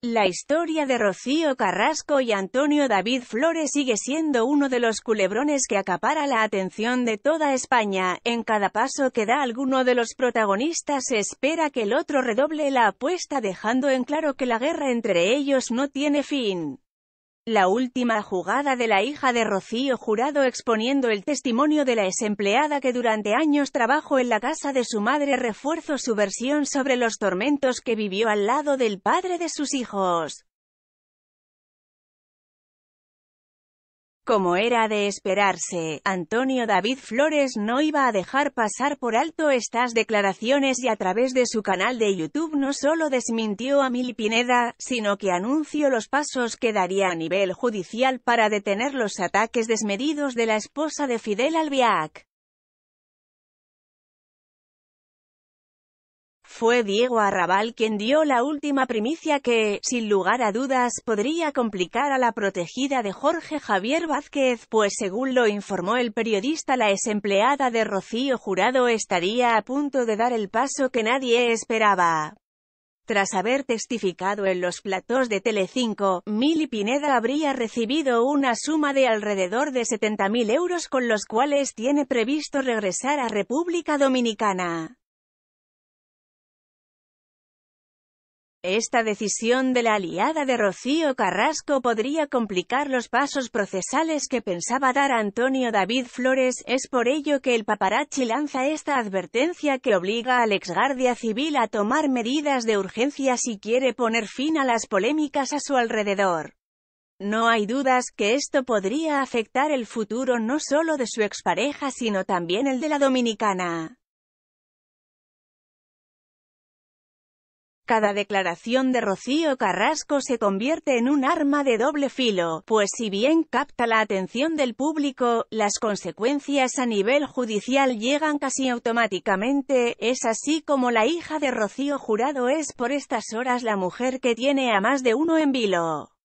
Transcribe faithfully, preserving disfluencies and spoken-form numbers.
La historia de Rocío Carrasco y Antonio David Flores sigue siendo uno de los culebrones que acapara la atención de toda España. En cada paso que da alguno de los protagonistas se espera que el otro redoble la apuesta, dejando en claro que la guerra entre ellos no tiene fin. La última jugada de la hija de Rocío Jurado, exponiendo el testimonio de la exempleada que durante años trabajó en la casa de su madre, refuerza su versión sobre los tormentos que vivió al lado del padre de sus hijos. Como era de esperarse, Antonio David Flores no iba a dejar pasar por alto estas declaraciones y a través de su canal de YouTube no solo desmintió a Mili Pineda, sino que anunció los pasos que daría a nivel judicial para detener los ataques desmedidos de la esposa de Fidel Albiac. Fue Diego Arrabal quien dio la última primicia que, sin lugar a dudas, podría complicar a la protegida de Jorge Javier Vázquez, pues según lo informó el periodista, la exempleada de Rocío Jurado estaría a punto de dar el paso que nadie esperaba. Tras haber testificado en los platós de Telecinco, Mili Pineda habría recibido una suma de alrededor de setenta mil euros con los cuales tiene previsto regresar a República Dominicana. Esta decisión de la aliada de Rocío Carrasco podría complicar los pasos procesales que pensaba dar Antonio David Flores. Es por ello que el paparazzi lanza esta advertencia que obliga al exguardia civil a tomar medidas de urgencia si quiere poner fin a las polémicas a su alrededor. No hay dudas que esto podría afectar el futuro no solo de su expareja sino también el de la dominicana. Cada declaración de Rocío Carrasco se convierte en un arma de doble filo, pues si bien capta la atención del público, las consecuencias a nivel judicial llegan casi automáticamente. Es así como la hija de Rocío Jurado es por estas horas la mujer que tiene a más de uno en vilo.